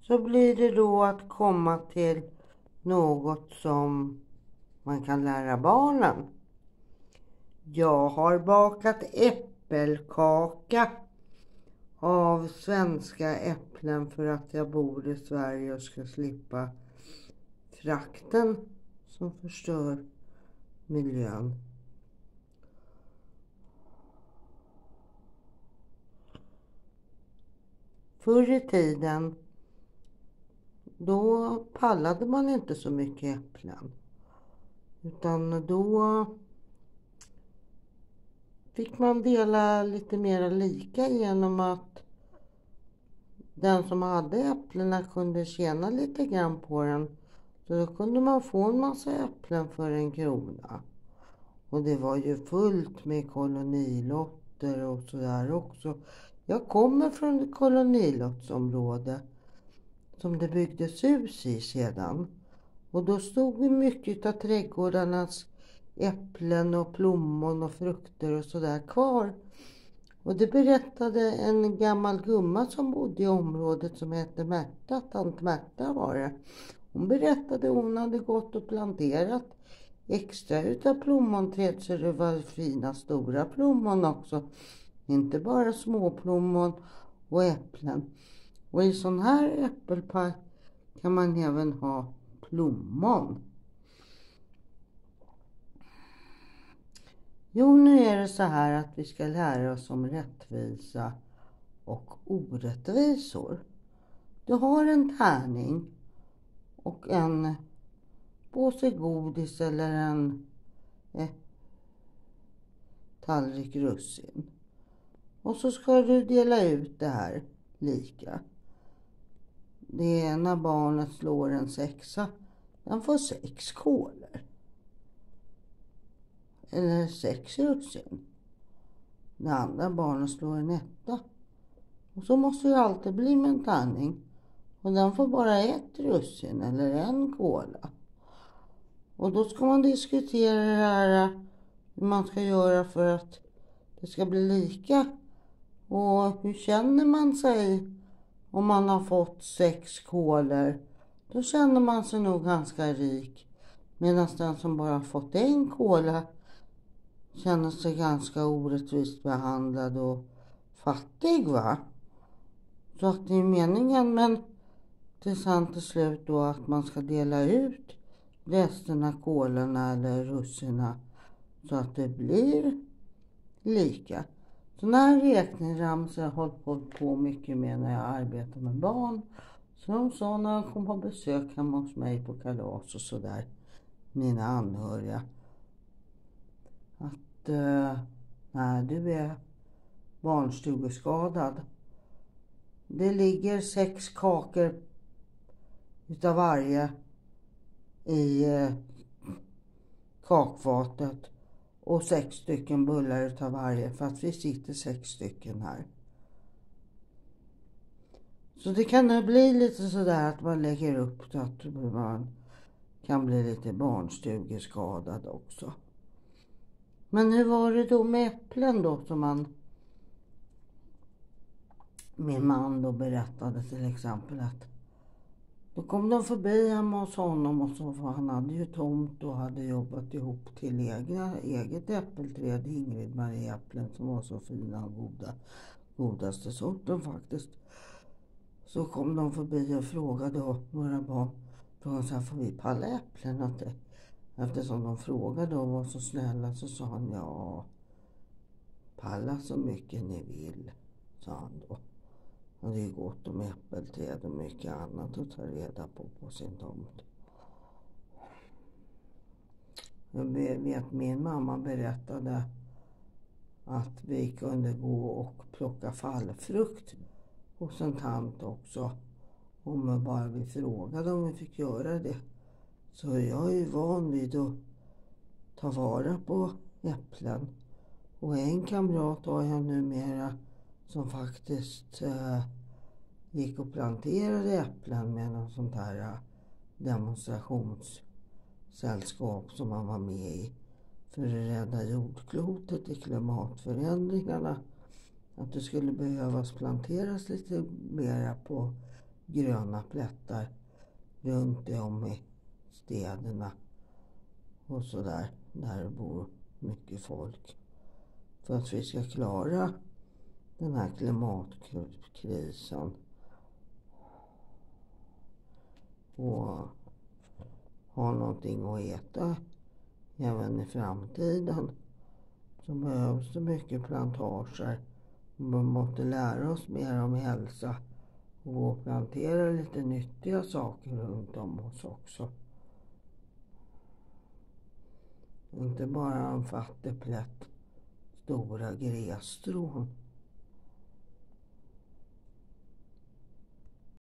så blir det då att komma till något som man kan lära barnen. Jag har bakat äppelkaka av svenska äpplen för att jag bor i Sverige och ska slippa frakten som förstör miljön. Förr i tiden då pallade man inte så mycket äpplen. Utan då fick man dela lite mer lika genom att den som hade äpplena kunde tjäna lite grann på den. Så då kunde man få en massa äpplen för 1 krona. Och det var ju fullt med kolonilotter och sådär också. Jag kommer från ett kolonilottsområde som det byggdes hus i sedan. Och då stod mycket av trädgårdarnas äpplen och plommon och frukter och sådär kvar. Och det berättade en gammal gumma som bodde i området som hette Märta, tant Märta var det. Hon berättade att hon hade gått och planterat extra utav plommonträd så det var fina stora plommon också. Inte bara små plommon och äpplen. Och i sån här äppelpaj kan man även ha plommon. Jo, nu är det så här att vi ska lära oss om rättvisa och orättvisor. Du har en tärning och en påse godis eller en tallrik russin. Och så ska du dela ut det här lika. Det ena barnet slår en 6. Den får 6 kolor. Eller 6 russin. Det andra barnet slår en 1. Och så måste det alltid bli med en tärning. Och den får bara 1 russin eller 1 kola. Och då ska man diskutera det här hur man ska göra för att det ska bli lika. Och hur känner man sig om man har fått 6 kolor? Då känner man sig nog ganska rik. Medan den som bara fått 1 kola känner sig ganska orättvist behandlad och fattig, va? Så att det är meningen, men det är sant till slut då att man ska dela ut resten av kolorna eller russina så att det blir lika. Sådana här räkneramsor har jag hållit på mycket med när jag arbetar med barn. Så de sa när de kom på besök hemma hos mig på kalas och sådär, mina anhöriga, att när du är barnstugeskadad, det ligger 6 kakor utav varje i kakfatet och 6 stycken bullar utav varje, för att vi sitter 6 stycken här. Så det kan nog bli lite sådär att man lägger upp det, att man kan bli lite barnstugeskadad också. Men hur var det då med äpplen då, som min man då berättade till exempel, att då kom de förbi hemma hos honom och så, för han hade ju tomt och hade jobbat ihop till eget äppelträd, Ingrid Marie äpplen, som var så fina och godaste sorten faktiskt. Så kom de förbi och frågade våra barn, så här, får vi palla äpplen? Eftersom de frågade och var så snälla så sa han, ja, palla så mycket ni vill, sa han då. Och det är gott om äppelträd och mycket annat att ta reda på sin tomt. Jag vet min mamma berättade att vi kunde gå och plocka fallfrukt hos en tant också. Om bara vi frågade om vi fick göra det. Så jag är ju van vid att ta vara på äpplen. Och en kamrat har jag numera som faktiskt gick och planterade äpplen med någon sånt här demonstrationssällskap som han var med i för att rädda jordklotet i klimatförändringarna. Att det skulle behövas planteras lite mera på gröna plättar runt om i städerna och sådär, där det bor mycket folk, för att vi ska klara den här klimatkrisen och ha någonting att äta även i framtiden. Så behövs det mycket plantager. Man måste lära oss mer om hälsa och plantera lite nyttiga saker runt om oss också. Inte bara en fattig plätt stora grässtrån.